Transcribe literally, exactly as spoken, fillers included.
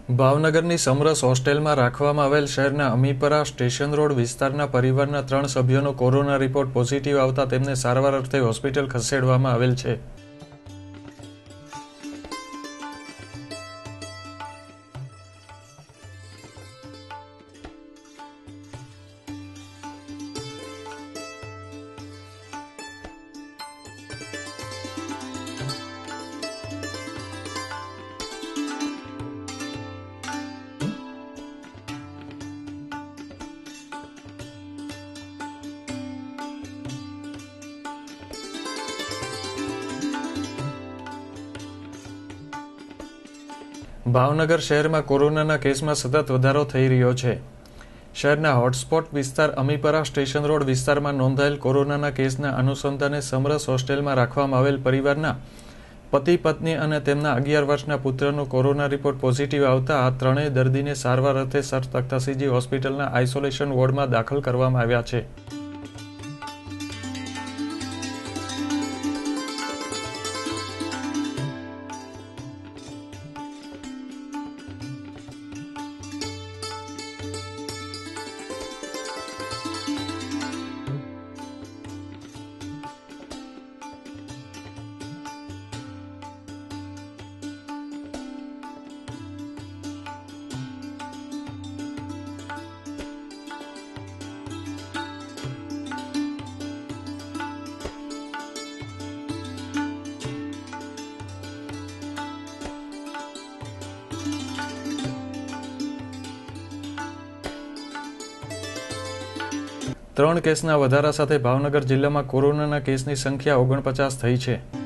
ભાવનગરની સમરસ હોસ્ટેલમાં રાખવામાં આવેલ શહેરના અમીપરા સ્ટેશન રોડ વિસ્તારના પરિવારના ત્રણ સભ્યોનો કોરોના રિપોર્ટ પોઝિટિવ આવતા તેમને સારવાર અર્થે હોસ્પિટલ ખસેડવામાં આવેલ છે। ભાવનગર શહેરમાં કોરોનાના કેસમાં સતત વધારો થઈ રહ્યો છે। શહેરના હોટસ્પોટ વિસ્તાર અમીપરા સ્ટેશન રોડ વિસ્તારમાં નોંધાયેલ કોરોનાના કેસના અનુસંધાને સમરસ હોસ્ટેલમાં રાખવામાં આવેલ પરિવારના પતિ પત્ની અને તેમના અગિયાર વર્ષના પુત્રનો કોરોના રિપોર્ટ પોઝિટિવ આવતા આ ત્રણેય દર્દીને સારવાર અર્થે સર તખ્તાસીજી હોસ્પિટલના આઇસોલેશન વોર્ડમાં દાખલ કરવામાં આવ્યા છે। ત્રણ કેસના વધારા સાથે ભાવનગર જિલ્લામાં કોરોનાના કેસની સંખ્યા ઓગણપચાસ થઈ છે।